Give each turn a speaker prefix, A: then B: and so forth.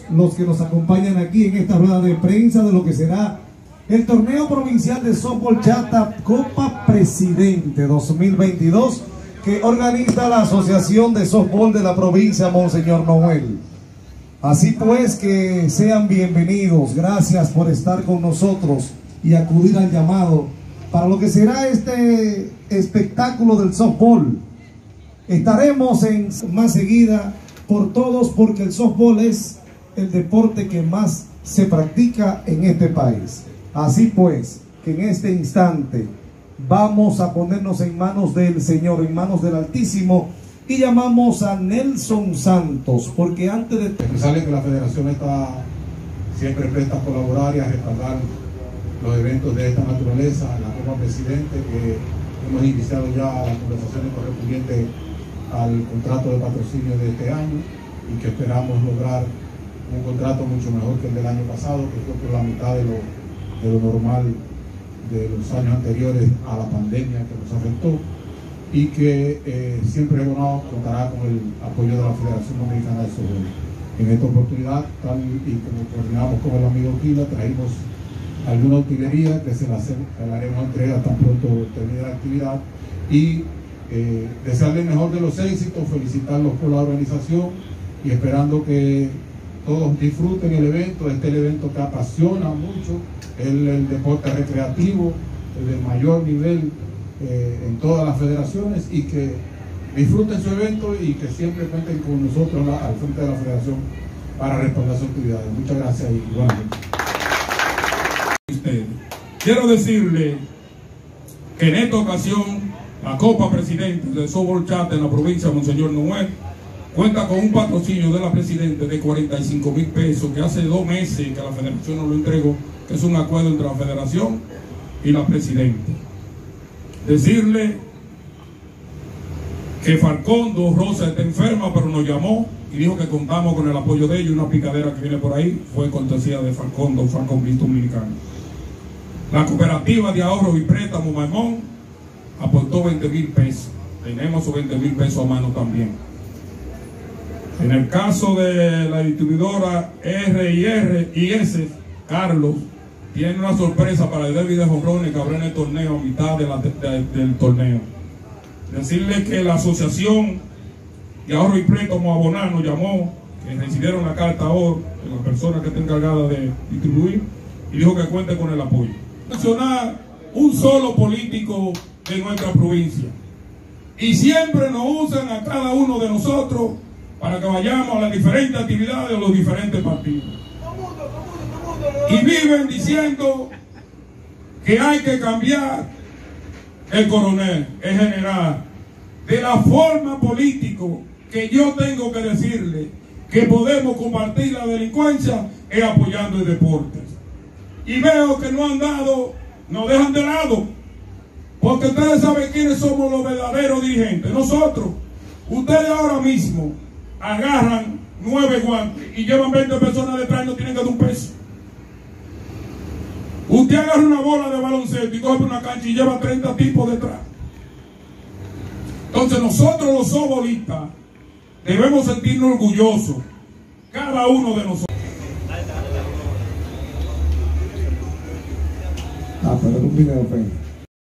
A: los que nos acompañan aquí en esta rueda de prensa de lo que será el torneo provincial de softball Chata Copa Presidente 2022 que organiza la Asociación de Softball de la provincia Monseñor Noel. Así pues, que sean bienvenidos. Gracias por estar con nosotros y acudir al llamado para lo que será este espectáculo del softball. Estaremos en más seguida por todos, porque el softball es el deporte que más se practica en este país. Así pues, que en este instante vamos a ponernos en manos del Señor, en manos del Altísimo, y llamamos a Nelson Santos, porque antes de...
B: Sale que la federación está siempre presta a colaborar y a respaldar los eventos de esta naturaleza, la Copa Presidente, que hemos iniciado ya las conversaciones correspondientes al contrato de patrocinio de este año y que esperamos lograr un contrato mucho mejor que el del año pasado, que fue por la mitad de lo normal de los años anteriores a la pandemia que nos afectó, y que siempre contará con el apoyo de la Federación Dominicana de Softball. En esta oportunidad, tal y como coordinamos con el amigo Quila, traímos alguna utilería que se la haremos entrega tan pronto termine la actividad, y desearle el mejor de los éxitos, felicitarlos por la organización y esperando que todos disfruten el evento. Este es el evento que apasiona mucho, el deporte recreativo, el de mayor nivel en todas las federaciones, y que disfruten su evento y que siempre cuenten con nosotros al frente de la federación para respaldar sus actividades. Muchas gracias y buenas noches.
C: Quiero decirle que en esta ocasión la Copa Presidente del Softball Chata en la provincia de Monseñor Noel cuenta con un patrocinio de la Presidente de 45,000 pesos, que hace 2 meses que la Federación nos lo entregó, que es un acuerdo entre la Federación y la Presidente. Decirle que Falcondo Rosa está enferma, pero nos llamó y dijo que contamos con el apoyo de ellos. Una picadera que viene por ahí fue cortesía de Falcondo Dominicano. La cooperativa de ahorros y préstamos Maimón aportó 20,000 pesos. Tenemos esos 20,000 pesos a mano también. En el caso de la distribuidora R&S, Carlos tiene una sorpresa para el derbi de jonrones que habrá en el torneo a mitad del torneo. Decirle que la Asociación de Ahorro y Préstamo Abonar nos llamó, que recibieron la carta ahora de la persona que está encargada de distribuir, y dijo que cuente con el apoyo. Mencionar un solo político de nuestra provincia, y siempre nos usan a cada uno de nosotros para que vayamos a las diferentes actividades de los diferentes partidos, y viven diciendo que hay que cambiar el coronel, el general. De la forma político que yo tengo que decirle que podemos combatir la delincuencia es apoyando el deporte. Y veo que nos dejan de lado, porque ustedes saben quiénes somos los verdaderos dirigentes. Nosotros, ustedes ahora mismo agarran 9 guantes y llevan 20 personas detrás y no tienen que dar un peso. Usted agarra una bola de baloncesto y coge una cancha y lleva 30 tipos detrás. Entonces nosotros los softballistas debemos sentirnos orgullosos, cada uno de nosotros.
A: Pero un video,